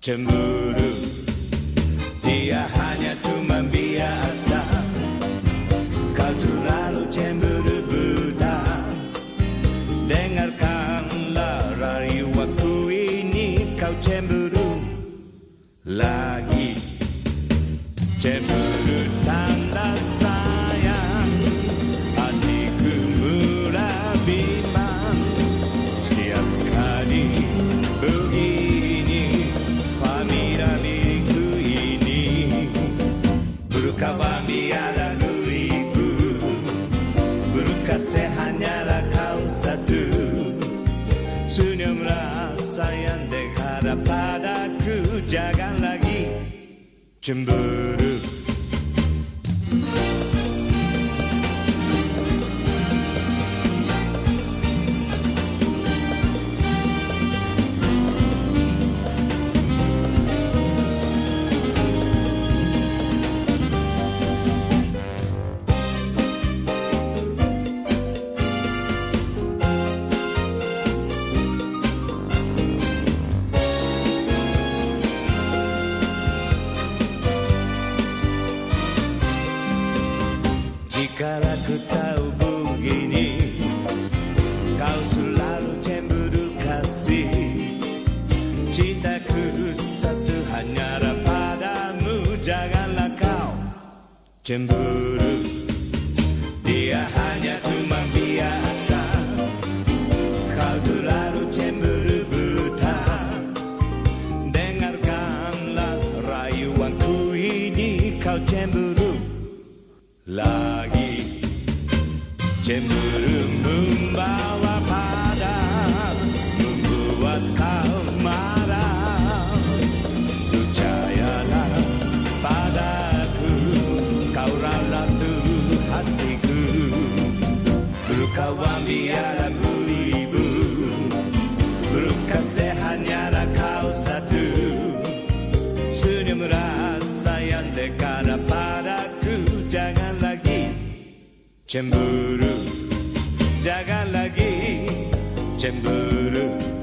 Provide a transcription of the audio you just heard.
cemburu. Dia hanya teman biasa, kau terlalu cemburu buta. Dengarkanlah rayu waktu ini, kau cemburu lagi. Cemburu tanda sayang, hatiku mulai bimbang. Setiap kali begini, pamira milikku ini. Berkabar biarlah diriku, berkasih hanyalah kau satu. Senyum rasa yang dekat padaku, jangan lagi cemburu. Jikalau ku tahu begini, kau selalu cemburu kasih. Cintaku satu hanyalah padamu, janganlah kau cemburu. Dia hanya teman biasa, kau terlalu cemburu buta. Dengarkanlah rayuanku ini, kau cemburu lagi. Cemburu membawa pada, membuat kau marah. Percayalah padaku, kau ralat tuh hatiku. Berkawan biarlah beribu, berkasih hanyalah kau satu. Senyum rasa yang dekat padaku, jangan lagi cemburu, jangan lagi cemburu.